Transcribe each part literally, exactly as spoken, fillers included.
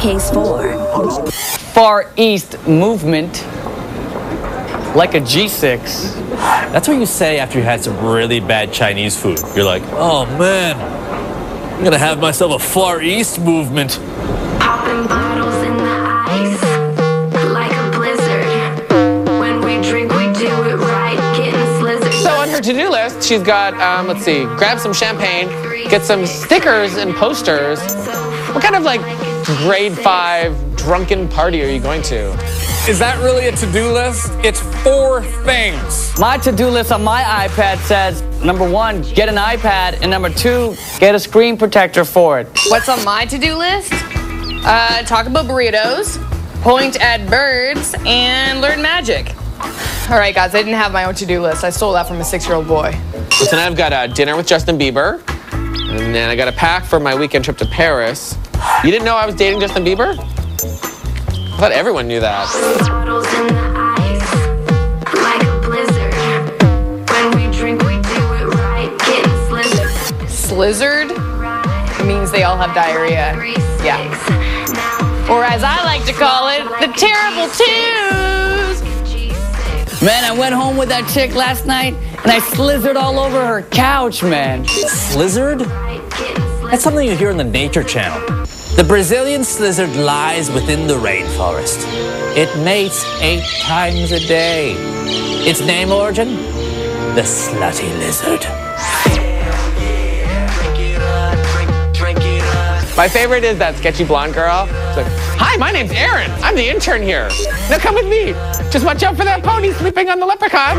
Case four. Far East movement. Like a G six. That's what you say after you had some really bad Chinese food. You're like, oh man, I'm gonna have myself a Far East movement. Popping bottles in the ice, like a blizzard. When we drink, we do it right, getting slizzard. So on her to-do list, she's got, um, let's see, grab some champagne, get some stickers and posters. What kind of like grade five drunken party are you going to? Is that really a to-do list? It's four things. My to-do list on my iPad says, number one, get an iPad, and number two, get a screen protector for it. What's on my to-do list? Uh, talk about burritos, point at birds, and learn magic. All right, guys, I didn't have my own to-do list. I stole that from a six-year-old boy. So tonight I've got a dinner with Justin Bieber, and then I got a pack for my weekend trip to Paris. You didn't know I was dating Justin Bieber? I thought everyone knew that. Bottles in the ice, like a blizzard. When we drink, we do it right, getting slizzard. Slizzard means they all have diarrhea. Yeah. Or as I like to call it, the terrible twos. Man, I went home with that chick last night, and I slizzard all over her couch, man. Slizzard? That's something you hear on the Nature Channel. The Brazilian slizzard lies within the rainforest. It mates eight times a day. Its name origin? The slutty lizard. My favorite is that sketchy blonde girl. She's like, hi, my name's Erin. I'm the intern here. Now come with me. Just watch out for that pony sleeping on the leprechaun.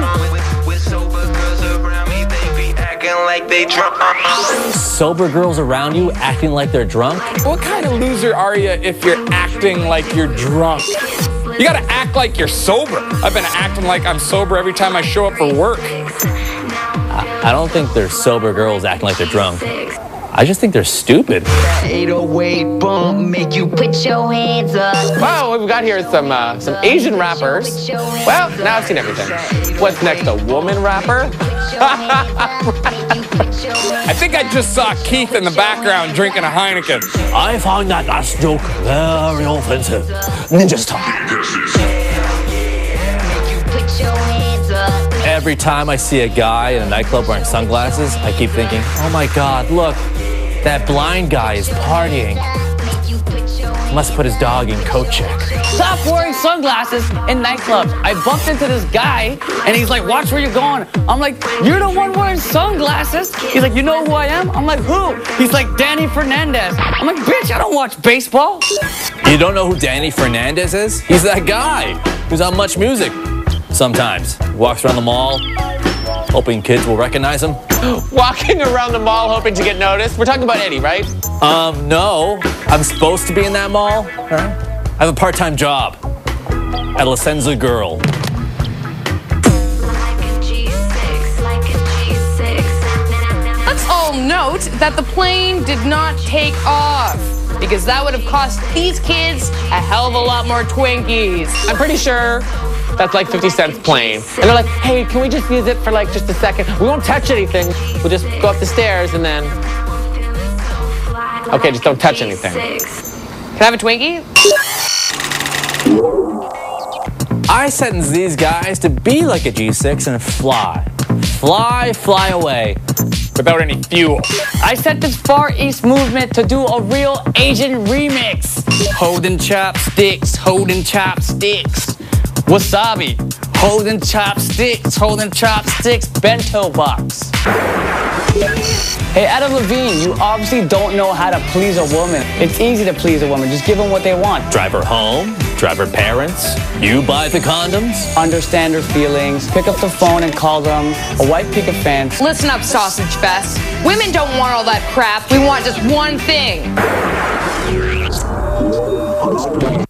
Like they drunk. Sober girls around you acting like they're drunk? What kind of loser are you if you're acting like you're drunk? You gotta act like you're sober. I've been acting like I'm sober every time I show up for work. I, I don't think they're sober girls acting like they're drunk. I just think they're stupid. eight oh eight bump make you put your hands up. Wow, what we've got here is some uh, some Asian rappers. Well, now I've seen everything. What's next, a woman rapper? I think I just saw Keith in the background drinking a Heineken. I found that last joke very offensive. Ninja style. Every time I see a guy in a nightclub wearing sunglasses, I keep thinking, oh my God, look, that blind guy is partying. Must put his dog in coat check. Stop wearing sunglasses in nightclubs. I bumped into this guy, and he's like, watch where you're going. I'm like, you're the one wearing sunglasses? He's like, you know who I am? I'm like, who? He's like, Danny Fernandez. I'm like, bitch, I don't watch baseball. You don't know who Danny Fernandez is? He's that guy who's on Much Music. Sometimes. Walks around the mall, hoping kids will recognize him. Walking around the mall hoping to get noticed. We're talking about Eddie, right? Um, no. I'm supposed to be in that mall. Huh? I have a part-time job at La Senza Girl. Let's all note that the plane did not take off, because that would have cost these kids a hell of a lot more Twinkies. I'm pretty sure that's like fifty cents plane. And they're like, hey, can we just use it for like just a second? We won't touch anything. We'll just go up the stairs and then... Okay, just don't touch anything. Can I have a Twinkie? I sentence these guys to be like a G six and fly. Fly, fly away. Without any fuel. I set this Far East movement to do a real Asian remix. Holding chopsticks, holding chopsticks. Wasabi, holding chopsticks, holding chopsticks, bento box. Hey, Adam Levine, you obviously don't know how to please a woman. It's easy to please a woman. Just give them what they want. Drive her home, drive her parents, you buy the condoms. Understand her feelings, pick up the phone and call them, a white picket fence. Listen up, Sausage Fest. Women don't want all that crap. We want just one thing.